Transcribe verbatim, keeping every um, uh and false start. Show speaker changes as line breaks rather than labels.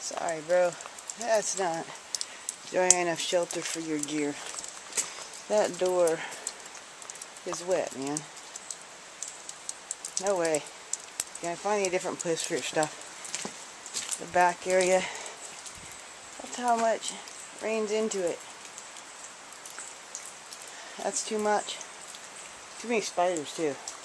Sorry, bro. That's not dry enough shelter for your gear. That door is wet, man. No way. You're gonna find a different place for your stuff. The back area. That's how much rains into it. That's too much. Too many spiders, too.